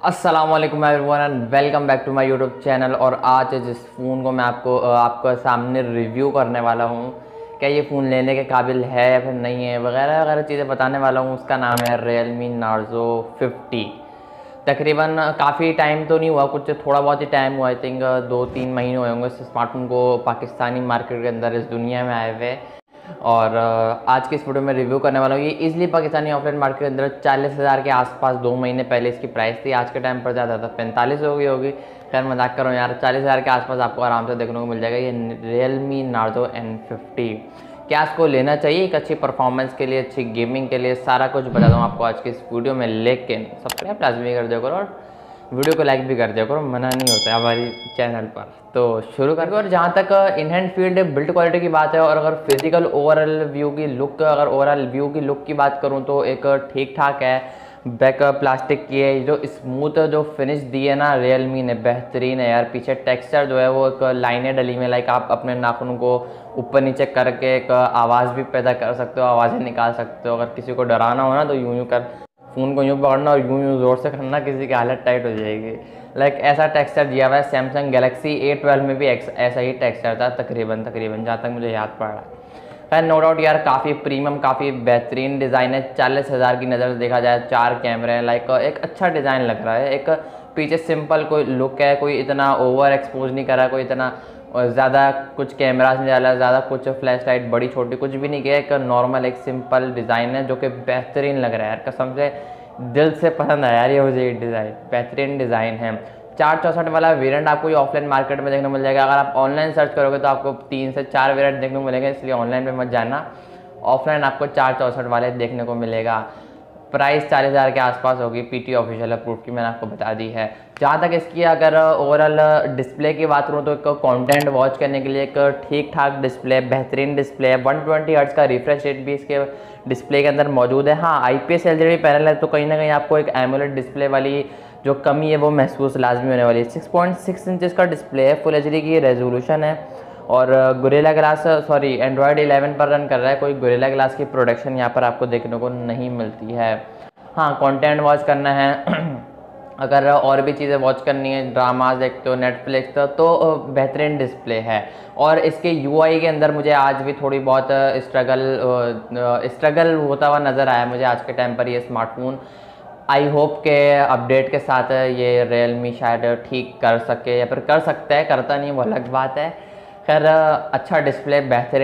अस्सलामुअलैकुम everyone and welcome back to my YouTube channel. और आज जिस फ़ोन को मैं आपको सामने रिव्यू करने वाला हूँ, क्या ये फ़ोन लेने के काबिल है या फिर नहीं है, वगैरह वगैरह चीज़ें बताने वाला हूँ। उसका नाम है Realme Narzo 50। तकरीबन काफ़ी टाइम तो नहीं हुआ, कुछ थोड़ा बहुत ही टाइम हुआ, आई थिंक 2-3 महीने हुए होंगे इस स्मार्टफोन को पाकिस्तानी मार्केट के अंदर इस दुनिया में आए हुए। और आज की इस वीडियो में रिव्यू करने वाला हूँ। ये इजीली पाकिस्तानी ऑफलाइन मार्केट के अंदर 40,000 के आसपास 2 महीने पहले इसकी प्राइस थी। आज के टाइम पर ज़्यादा था 45 हो गई होगी। खैर मजाक कर रहा हूँ यार, 40,000 के आसपास आपको आराम से देखने को मिल जाएगा ये Realme Narzo N50। क्या इसको लेना चाहिए एक अच्छी परफॉर्मेंस के लिए, अच्छी गेमिंग के लिए, सारा कुछ बताता हूँ आपको आज की इस वीडियो में। लेकिन सब्सक्राइब लाजमी कर दिया करो और वीडियो को लाइक भी कर दिया करो, मना नहीं होता है हमारी चैनल पर। तो शुरू करके, और जहाँ तक in hand field build quality की बात है और अगर फिजिकल ओवरऑल व्यू की लुक की बात करूँ तो एक ठीक ठाक है। बैक प्लास्टिक की है, जो स्मूथ जो फिनिश दी है ना रियलमी ने, बेहतरीन है यार। पीछे टेक्सचर जो है वो एक लाइनें डली में, लाइक आप अपने नाखूनों को ऊपर नीचे करके एक आवाज़ भी पैदा कर सकते हो, आवाज़ें निकाल सकते हो। अगर किसी को डराना हो ना तो यूं कर फ़ोन को यूँ पकड़ना और यूँ ज़ोर से करना, किसी की हालत टाइट हो जाएगी। लाइक ऐसा टेक्सचर दिया हुआ है। सैमसंग गैलेक्सी A12 में भी ऐसा ही टेक्सचर था तकरीबन जहाँ तक मुझे याद पड़ रहा है। खैर नो डाउट यार, काफ़ी प्रीमियम, काफ़ी बेहतरीन डिज़ाइन है। 40,000 की नज़र से देखा जाए, 4 कैमरे हैं, लाइक एक अच्छा डिज़ाइन लग रहा है। एक पीछे सिंपल कोई लुक है, कोई इतना ओवर एक्सपोज नहीं कर रहा, कोई इतना ज़्यादा कुछ कैमराज नहीं डाला, ज़्यादा कुछ फ्लैश लाइट बड़ी छोटी कुछ भी नहीं किया। एक नॉर्मल एक सिंपल डिज़ाइन है जो कि बेहतरीन लग रहा है यार, कसम से दिल से पसंद आया यार ये मुझे। ये डिज़ाइन बेहतरीन डिज़ाइन है। 464 वाला वेरिएंट आपको ये ऑफलाइन मार्केट में देखने को मिल जाएगा। अगर आप ऑनलाइन सर्च करोगे तो आपको 3 से 4 वेरिएंट देखने को मिलेंगे, इसलिए ऑनलाइन पे मत जाना। ऑफलाइन आपको 464 वाले देखने को मिलेगा। प्राइस 40,000 के आसपास होगी। PT ऑफिशियल अप्रूव की मैंने आपको बता दी है। जहाँ तक इसकी अगर ओवरऑल डिस्प्ले की बात करूँ तो एक कंटेंट वॉच करने के लिए एक ठीक ठाक डिस्प्ले, बेहतरीन डिस्प्ले है। 120 हर्ट्ज का रिफ्रेश रेट भी इसके डिस्प्ले के अंदर मौजूद है। हाँ, IPS LCD पैनल है तो कहीं ना कहीं आपको एक एमोलेड डिस्प्ले वाली जो कमी है वो महसूस लाजमी होने वाली है। 6.6 इंचज़ का डिस्प्ले है, फुल HD की रेजोल्यूशन है और गोरिल्ला ग्लास एंड्रॉयड 11 पर रन कर रहा है। कोई गोरिल्ला ग्लास की प्रोडक्शन यहाँ पर आपको देखने को नहीं मिलती है। हाँ, कंटेंट वॉच करना है अगर और भी चीज़ें वॉच करनी है, ड्रामाज देखते हो, नेटफ्लिक्स तो बेहतरीन डिस्प्ले है। और इसके UI के अंदर मुझे आज भी थोड़ी बहुत स्ट्रगल होता हुआ नज़र आया मुझे आज के टाइम पर ये स्मार्टफोन। आई होप के अपडेट के साथ ये रियलमी शायद ठीक कर सके या फिर कर सकता है, करता नहीं वो अलग बात है। खैर अच्छा डिस्प्ले,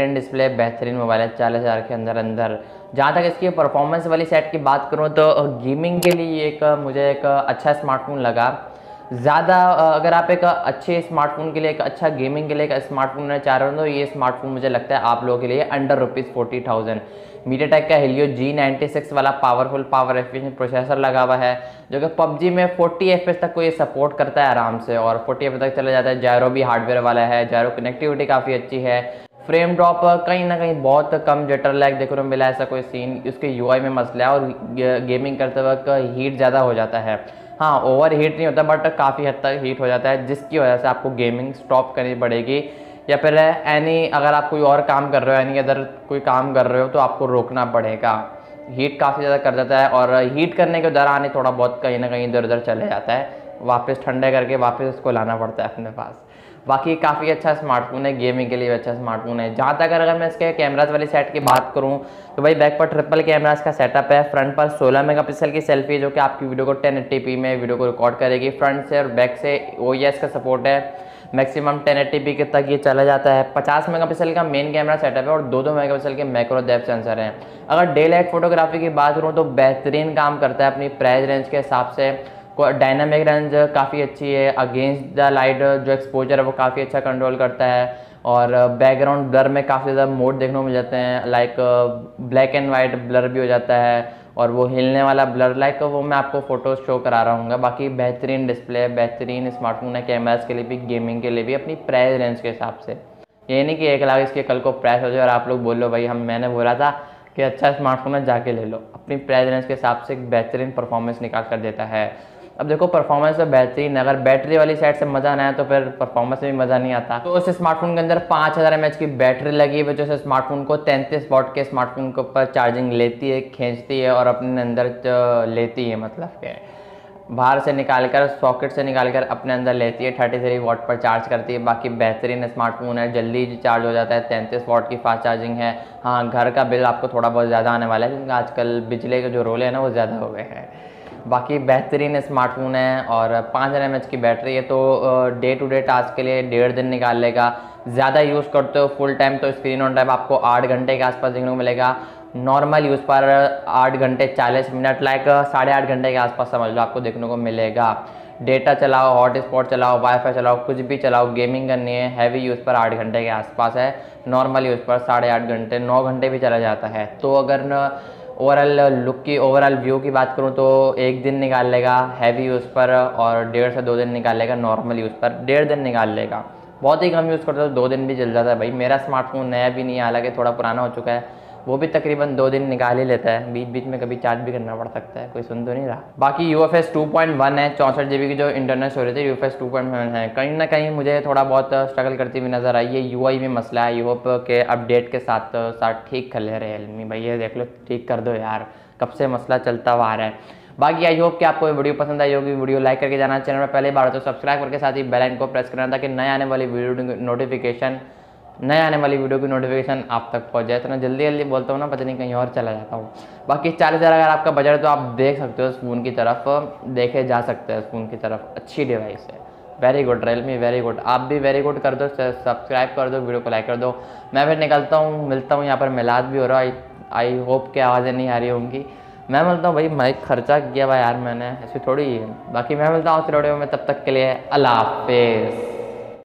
बेहतरीन मोबाइल है 40,000 के अंदर। जहाँ तक इसकी परफॉर्मेंस वाली सेट की बात करूँ तो गेमिंग के लिए मुझे एक अच्छा स्मार्टफोन लगा। ज़्यादा अगर आप एक अच्छे स्मार्टफोन के लिए, एक अच्छा गेमिंग के लिए एक स्मार्टफोन लेना चाह रहे हो तो ये स्मार्टफोन मुझे लगता है आप लोगों के लिए अंडर ₹40,000। मीडियाटेक का Helio G96 वाला पावर एफिशिएंट प्रोसेसर लगा हुआ है, जो कि PUBG में 40 FPS तक को ये सपोर्ट करता है आराम से, और 40 FPS तक चला जाता है। जायरो भी हार्डवेयर वाला है, जायरो कनेक्टिविटी काफ़ी अच्छी है। फ्रेम ड्रॉप कहीं ना कहीं बहुत कम, जटर लैग देखने को मिला, ऐसा कोई सीन उसके UI में मसला है। और गेमिंग करते वक्त हीट ज़्यादा हो जाता है। हाँ, ओवर हीट नहीं होता बट काफ़ी हद तक हीट हो जाता है, जिसकी वजह से आपको गेमिंग स्टॉप करनी पड़ेगी या फिर अगर आप कोई और काम कर रहे हो, अदर कोई काम कर रहे हो तो आपको रोकना पड़ेगा। हीट काफ़ी ज़्यादा कर जाता है और हीट करने के दौरान ही थोड़ा बहुत कहीं ना कहीं इधर उधर चले जाता है, वापस ठंडे करके वापस उसको लाना पड़ता है अपने पास। बाकी काफ़ी अच्छा स्मार्टफोन है, गेमिंग के लिए अच्छा स्मार्टफोन है। जहाँ तक अगर मैं इसके कैमराज वाली सेट की बात करूँ तो भाई बैक पर ट्रिपल कैमराज का सेटअप है। फ्रंट पर 16 मेगापिक्सल की सेल्फी जो कि आपकी वीडियो को 1080p में वीडियो को रिकॉर्ड करेगी। फ्रंट से और बैक से OIS का सपोर्ट है, मैक्सिमम 1080p तक ये चला जाता है। 50 मेगापिक्सल का मेन कैमरा सेटअप है और 2-2 मेगापिक्सल के मैक्रो डेप्थ सेंसर हैं। अगर डे लाइट फोटोग्राफी की बात करूँ तो बेहतरीन काम करता है अपनी प्राइस रेंज के हिसाब से। डायनामिक रेंज काफ़ी अच्छी है, अगेंस्ट द लाइट जो एक्सपोजर है वो काफ़ी अच्छा कंट्रोल करता है। और बैकग्राउंड ब्लर में काफ़ी ज़्यादा मोड देखने को मिल जाते हैं, like black and white blur भी हो जाता है और वो हिलने वाला ब्लर, लाइक वो मैं आपको फोटो शो करा रहा हूँ। बाकी बेहतरीन डिस्प्ले, बेहतरीन स्मार्टफोन है, कैमराज के लिए भी, गेमिंग के लिए भी, अपनी प्राइस रेंज के हिसाब से। ये नहीं कि 1 लाख इसके कल को प्राइस हो जाए और आप लोग बोल लो भाई मैंने बोला था कि अच्छा स्मार्टफोन है जाके ले लो। अपनी प्राइस रेंज के हिसाब से एक बेहतरीन परफॉर्मेंस निकाल कर देता है। अब देखो परफॉर्मेंस तो बेहतरीन है, अगर बैटरी वाली साइड से मज़ा ना आया तो फिर परफॉर्मेंस में भी मज़ा नहीं आता। तो उस स्मार्टफोन के अंदर 5000 mAh की बैटरी लगी है, जो स्मार्टफोन को 33 वाट के स्मार्टफोन के ऊपर चार्जिंग लेती है, खींचती है और अपने अंदर लेती है। मतलब क्या है, बाहर से निकाल कर, सॉकेट से निकाल कर अपने अंदर लेती है, 33 वाट पर चार्ज करती है। बाकी बेहतरीन स्मार्टफोन है, जल्दी चार्ज हो जाता है, 33 वाट की फास्ट चार्जिंग है। हाँ, घर का बिल आपको थोड़ा बहुत ज़्यादा आने वाला है क्योंकि आजकल बिजली के जो रोल है ना वो ज़्यादा हो गए हैं। बाकी बेहतरीन स्मार्टफोन है और 5000 mAh की बैटरी है, तो डे टू डे टास्क के लिए 1.5 दिन निकाल लेगा। ज़्यादा यूज़ करते हो फुल टाइम तो स्क्रीन ऑन टाइम आपको 8 घंटे के आसपास देखने को मिलेगा। नॉर्मल यूज़ पर 8 घंटे 40 मिनट, लाइक 8.5 घंटे के आसपास समझ लो आपको देखने को मिलेगा। डेटा चलाओ, हॉटस्पॉट चलाओ, वाईफाई चलाओ, कुछ भी चलाओ, गेमिंग करनी है, हैवी यूज़ पर 8 घंटे के आसपास है। नॉर्मल यूज़ पर 8.5 घंटे, 9 घंटे भी चला जाता है। तो अगर ओवरऑल लुक की, ओवरऑल व्यू की बात करूँ तो 1 दिन निकाल लेगा हैवी यूज़ पर और 1.5 से 2 दिन निकाल लेगा नॉर्मल यूज़ पर। 1.5 दिन निकाल लेगा, बहुत ही कम यूज़ करते हो 2 दिन भी चल जाता है भाई। मेरा स्मार्टफोन नया भी नहीं है, हालांकि थोड़ा पुराना हो चुका है, वो भी तकरीबन 2 दिन निकाल ही लेता है। बीच बीच में कभी चार्ज भी करना पड़ सकता है, कोई सुन तो नहीं रहा। बाकी UFS 2.1 है, 64 GB की जो इंटरनल स्टोरेज है UFS 2.1 है। कहीं ना कहीं मुझे थोड़ा बहुत स्ट्रगल करती हुई नज़र आई है। UI में मसला है, होप के अपडेट के साथ साथ ठीक कर ले रियलमी भाई, ये देख लो ठीक कर दो यार, कब से मसला चलता हुआ आ रहा है। बाकी आई होप कि आपको ये वीडियो पसंद आई होगी। वीडियो लाइक करके जाना, चैनल में पहले बार तो सब्सक्राइब करके साथ ही बेल आइकन को प्रेस करना ताकि नए आने वाली वीडियो की नोटिफिकेशन आप तक पहुंच जाए। तो मैं जल्दी जल्दी बोलता हूँ ना, पता नहीं कहीं और चला जाता हूँ। बाकी 40,000 अगर आपका बजट है तो आप देख सकते हो, इस फ़ोन की तरफ देखे जा सकते हैं, इस फ़ोन की तरफ अच्छी डिवाइस है, very good Realme, very good. आप भी वेरी गुड कर दो, सब्सक्राइब कर दो, वीडियो को लाइक कर दो। मैं फिर निकलता हूँ, मिलता हूँ, यहाँ पर मिलाद भी हो रहा है। आई होप कि आवाज़ें नहीं आ रही होंगी। मैं मिलता हूँ भाई, माइक खर्चा किया हुआ यार मैंने, ऐसी थोड़ी है। बाकी मैं मिलता हूँ इस वीडियो में, तब तक के लिए अल्लाह हाफिज़।